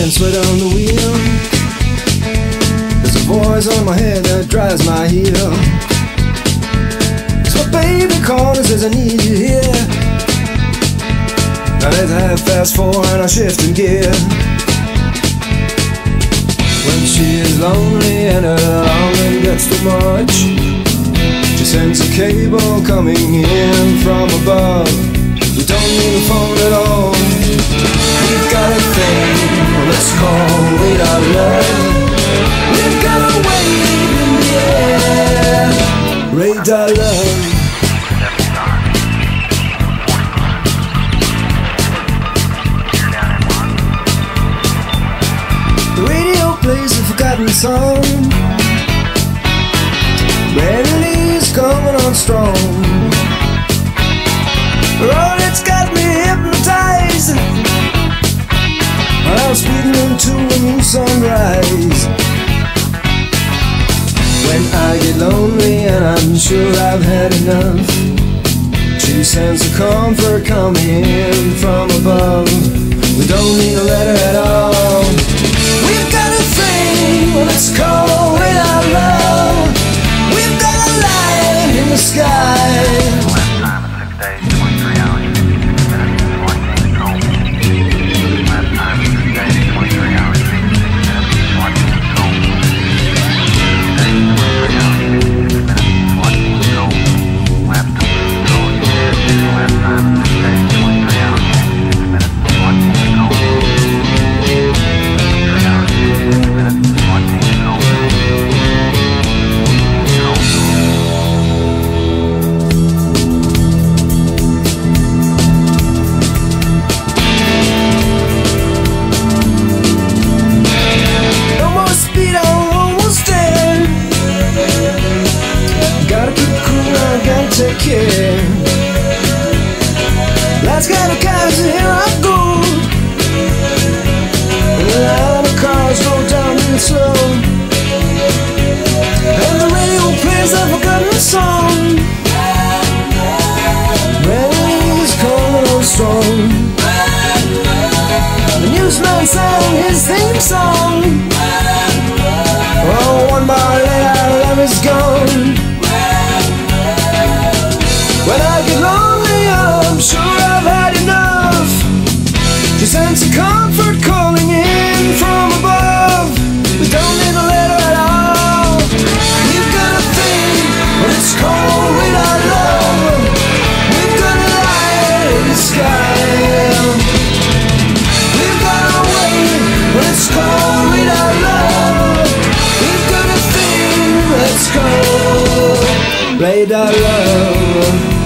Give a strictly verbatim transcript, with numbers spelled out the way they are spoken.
and sweat on the wheel. There's a voice on my head that drives my heel. So baby calling says I need you here. Now let's have fast forward and I shift in gear. When she is lonely and her longing gets too much, she sends a cable coming in from above. We don't need a phone at all. We've got a thing, let's call it our love. We've got a wave in the air, radar love. The radio plays a forgotten song. Melodies coming on strong. Oh, it's got me hypnotized. I'm speeding into a new sunrise. When I get lonely and I'm sure I've had enough, she sends a comfort coming in from above. We don't need a letter at all. We've got a thing, let's call it our love. We've got a light in the sky. Take care. Lights got a cars and here I go. And a line of cars roll down real slow. And the radio plays a forgotten song. Rain's coming on strong. The newsman sang his theme song. Oh, one bar later, love is gone. When I get lonely, I'm sure I've had enough. She sends a comfort calling in from above. We don't need a letter at all. We've got a thing, but it's called with our love. We've got a light in the sky. We've got a way, but it's called with our love. We've got a thing, let's go radar love.